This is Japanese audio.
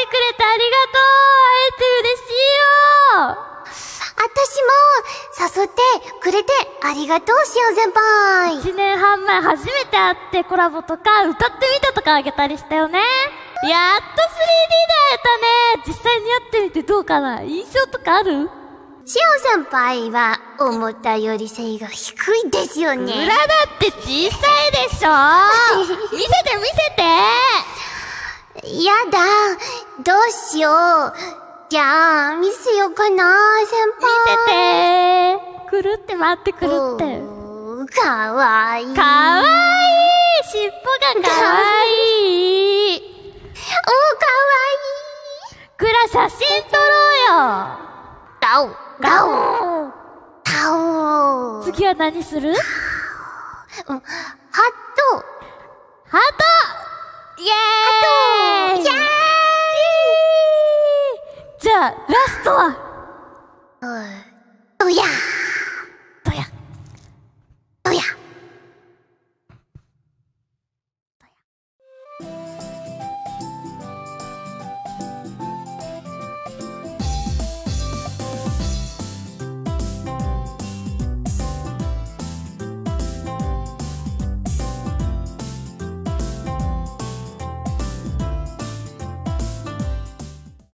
くれてありがとう。会えて嬉しいよ。 私も誘ってくれてありがとう、しお先輩。 1年半前初めて会ってコラボとか歌ってみたとかあげたりしたよね。やっと 3D で会えたね。実際にやってみてどうかな。印象とかある？ しお先輩は思ったより背が低いですよね。 裏だって小さいでしょ。見せて見せて。 やだ、どうしよう。じゃあ、見せようかな、先輩。 見せて。くるって待ってくるって。 かわいい。 かわいい。尻尾がかわいい。 かわいい。 くら写真撮ろうよ。 ガオガオガオ。 次は何する？ ハット。 ハート。イエーイ。 イエーイ。 じゃあラストはうや。